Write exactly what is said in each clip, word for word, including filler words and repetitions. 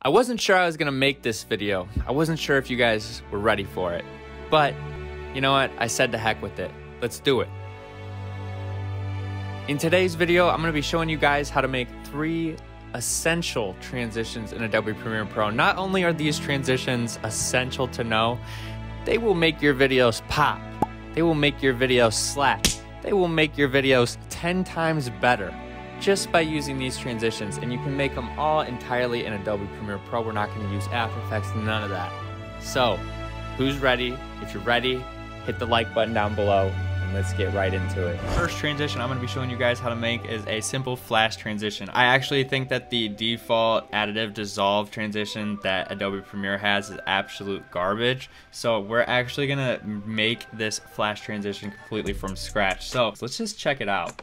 I wasn't sure I was gonna make this video. I wasn't sure if you guys were ready for it. But, you know what? I said to heck with it. Let's do it. In today's video, I'm gonna be showing you guys how to make three essential transitions in Adobe Premiere Pro. Not only are these transitions essential to know, they will make your videos pop. They will make your videos slap. They will make your videos ten times better just by using these transitions, and you can make them all entirely in Adobe Premiere Pro. We're not going to use After Effects, none of that. So, who's ready? If you're ready, hit the like button down below, and let's get right into it. First transition I'm going to be showing you guys how to make is a simple flash transition. I actually think that the default additive dissolve transition that Adobe Premiere has is absolute garbage. So we're actually going to make this flash transition completely from scratch. So let's just check it out.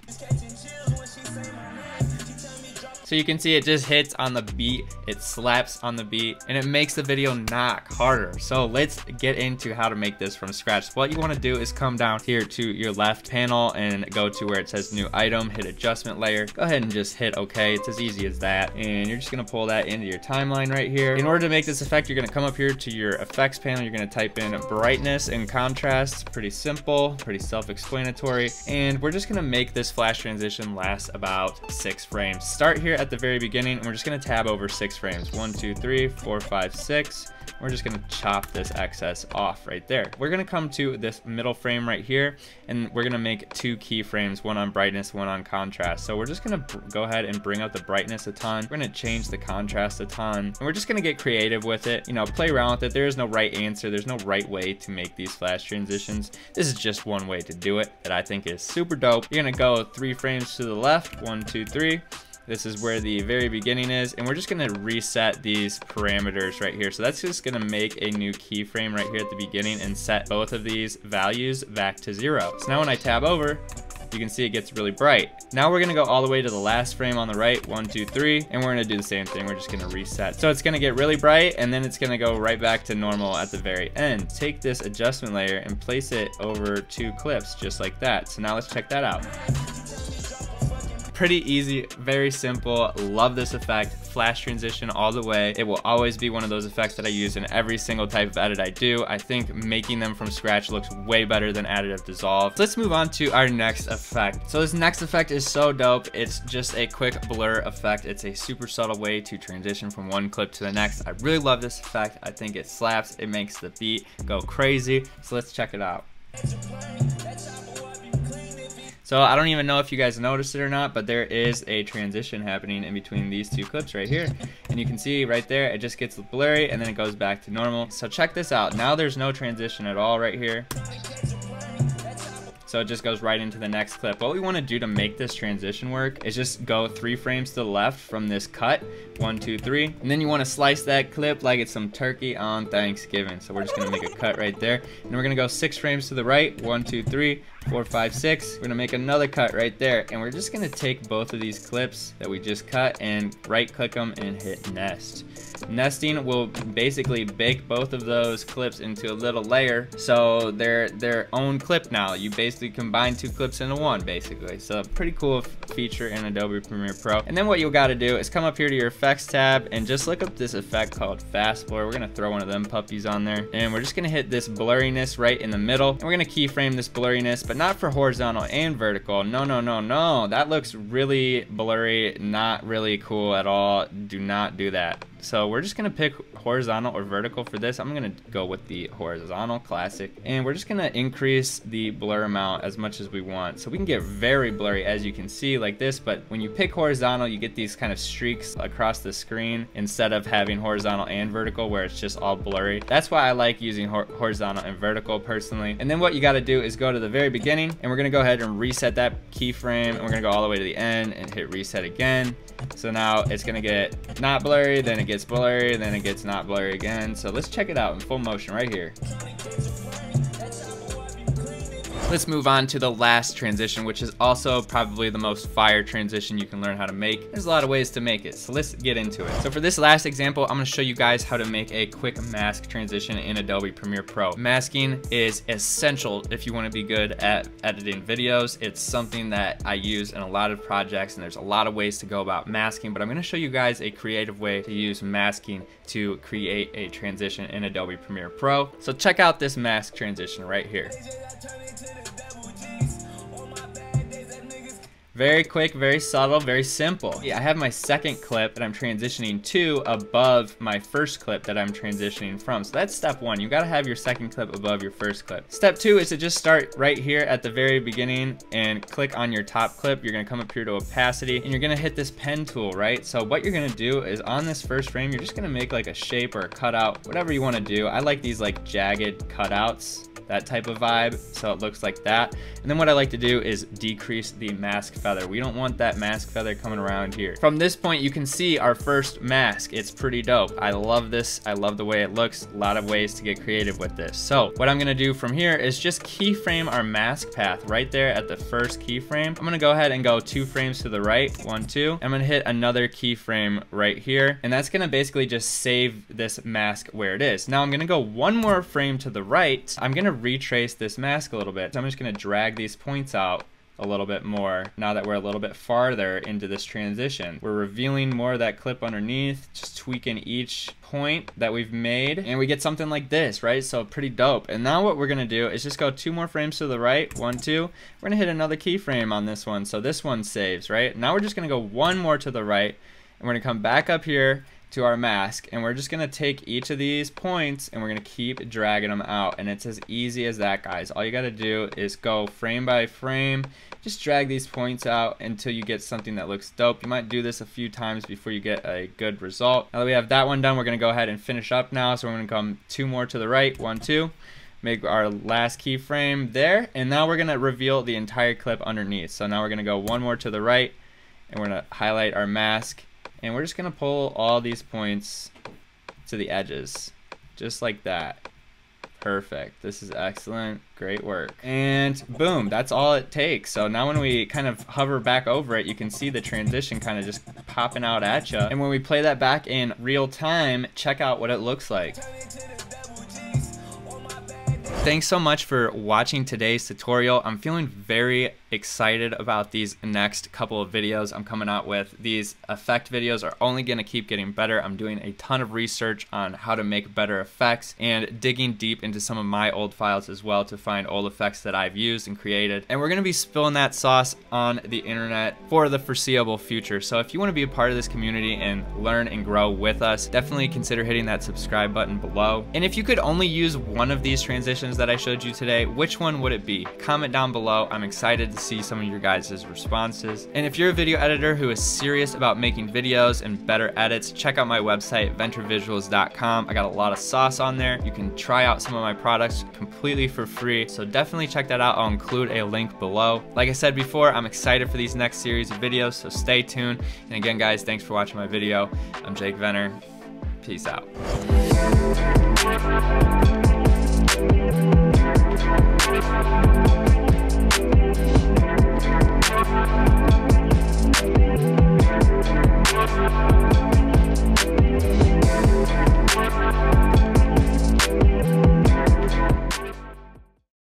So you can see it just hits on the beat, it slaps on the beat, and it makes the video knock harder. So let's get into how to make this from scratch. What you want to do is come down here to your left panel and go to where it says new item, hit adjustment layer. Go ahead and just hit OK. It's as easy as that. And you're just going to pull that into your timeline right here. In order to make this effect, you're going to come up here to your effects panel. You're going to type in brightness and contrast. Pretty simple, pretty self-explanatory. And we're just going to make this flash transition last about six frames. Start here at the very beginning, and we're just going to tab over six frames. One, two, three, four, five, six. We're just going to chop this excess off right there. We're going to come to this middle frame right here, and we're going to make two keyframes, one on brightness, one on contrast. So we're just going to go ahead and bring up the brightness a ton. We're going to change the contrast a ton, and we're just going to get creative with it. You know, play around with it. There is no right answer. There's no right way to make these flash transitions. This is just one way to do it that I think is super dope. You're going to go three frames to the left. One, two, three. This is where the very beginning is, and we're just gonna reset these parameters right here. So that's just gonna make a new keyframe right here at the beginning and set both of these values back to zero. So now when I tab over, you can see it gets really bright. Now we're gonna go all the way to the last frame on the right, one, two, three, and we're gonna do the same thing. We're just gonna reset. So it's gonna get really bright, and then it's gonna go right back to normal at the very end. Take this adjustment layer and place it over two clips, just like that. So now let's check that out. Pretty easy, very simple. Love this effect. Flash transition all the way. It will always be one of those effects that I use in every single type of edit I do. I think making them from scratch looks way better than additive dissolve. Let's move on to our next effect. So this next effect is so dope. It's just a quick blur effect. It's a super subtle way to transition from one clip to the next. I really love this effect. I think it slaps. It makes the beat go crazy. So let's check it out. So I don't even know if you guys noticed it or not, but there is a transition happening in between these two clips right here. And you can see right there, it just gets blurry and then it goes back to normal. So check this out. Now there's no transition at all right here. So it just goes right into the next clip. What we want to do to make this transition work is just go three frames to the left from this cut. One, two, three. And then you want to slice that clip like it's some turkey on Thanksgiving. So we're just going to make a cut right there. And we're going to go six frames to the right. One, two, three, four, five, six. We're going to make another cut right there. And we're just going to take both of these clips that we just cut and right click them and hit nest. Nesting will basically bake both of those clips into a little layer, so they're their own clip now. You basically combine two clips into one, basically. So pretty cool feature in Adobe Premiere Pro. And then what you got to do is come up here to your effects tab and just look up this effect called fast blur. We're gonna throw one of them puppies on there, and we're just gonna hit this blurriness right in the middle, and we're gonna keyframe this blurriness, but not for horizontal and vertical. No, no, no, no. That looks really blurry, not really cool at all. Do not do that. So we're just gonna pick horizontal or vertical for this. I'm gonna go with the horizontal classic, and we're just gonna increase the blur amount as much as we want. So we can get very blurry, as you can see, like this, but when you pick horizontal, you get these kind of streaks across the screen instead of having horizontal and vertical where it's just all blurry. That's why I like using hor horizontal and vertical personally. And then what you gotta do is go to the very beginning, and we're gonna go ahead and reset that keyframe, and we're gonna go all the way to the end and hit reset again. So now it's gonna get not blurry, then it gets blurry, then it gets not blurry again. So let's check it out in full motion right here. Let's move on to the last transition, which is also probably the most fire transition you can learn how to make. There's a lot of ways to make it, so let's get into it. So for this last example, I'm gonna show you guys how to make a quick mask transition in Adobe Premiere Pro. Masking is essential if you wanna be good at editing videos. It's something that I use in a lot of projects, and there's a lot of ways to go about masking, but I'm gonna show you guys a creative way to use masking to create a transition in Adobe Premiere Pro. So check out this mask transition right here. Very quick, very subtle, very simple. Yeah, I have my second clip that I'm transitioning to above my first clip that I'm transitioning from. So that's step one. You gotta have your second clip above your first clip. Step two is to just start right here at the very beginning and click on your top clip. You're gonna come up here to opacity and you're gonna hit this pen tool, right? So what you're gonna do is on this first frame, you're just gonna make like a shape or a cutout, whatever you wanna do. I like these like jagged cutouts, that type of vibe, so it looks like that. And then what I like to do is decrease the mask feather. We don't want that mask feather coming around here. From this point, you can see our first mask. It's pretty dope. I love this. I love the way it looks. A lot of ways to get creative with this. So what I'm gonna do from here is just keyframe our mask path right there at the first keyframe. I'm gonna go ahead and go two frames to the right, one, two. I'm gonna hit another keyframe right here, and that's gonna basically just save this mask where it is. Now I'm gonna go one more frame to the right. I'm gonna retrace this mask a little bit. So I'm just gonna drag these points out a little bit more now that we're a little bit farther into this transition. We're revealing more of that clip underneath, just tweaking each point that we've made, and we get something like this, right? So pretty dope. And now what we're gonna do is just go two more frames to the right, one, two. We're gonna hit another keyframe on this one, so this one saves, right? Now we're just gonna go one more to the right, and we're gonna come back up here to our mask, and we're just gonna take each of these points and we're gonna keep dragging them out, and it's as easy as that, guys. All you gotta do is go frame by frame, just drag these points out until you get something that looks dope. You might do this a few times before you get a good result. Now that we have that one done, we're gonna go ahead and finish up now. So we're gonna come two more to the right, one, two, make our last keyframe there, and now we're gonna reveal the entire clip underneath. So now we're gonna go one more to the right, and we're gonna highlight our mask, and we're just gonna pull all these points to the edges, just like that. Perfect. This is excellent. Great work. And boom, that's all it takes. So now when we kind of hover back over it, you can see the transition kind of just popping out at you. And when we play that back in real time, check out what it looks like. Thanks so much for watching today's tutorial. I'm feeling very excited about these next couple of videos I'm coming out with. These effect videos are only gonna keep getting better. I'm doing a ton of research on how to make better effects and digging deep into some of my old files as well to find old effects that I've used and created. And we're gonna be spilling that sauce on the internet for the foreseeable future. So if you wanna be a part of this community and learn and grow with us, definitely consider hitting that subscribe button below. And if you could only use one of these transitions that I showed you today, which one would it be? Comment down below. I'm excited to see some of your guys' responses. And if you're a video editor who is serious about making videos and better edits, check out my website, venture visuals dot com. I got a lot of sauce on there. You can try out some of my products completely for free, so definitely check that out. I'll include a link below. Like I said before, I'm excited for these next series of videos, so stay tuned. And again, guys, thanks for watching my video. I'm Jake Venner. Peace out.